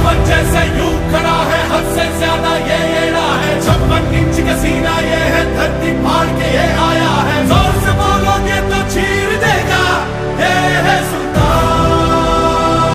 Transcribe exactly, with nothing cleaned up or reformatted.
पवन जैसे यूं खड़ा है, हद से ज्यादा ये एड़ा है। छप्पन इंच का सीना ये है, धरती फाड़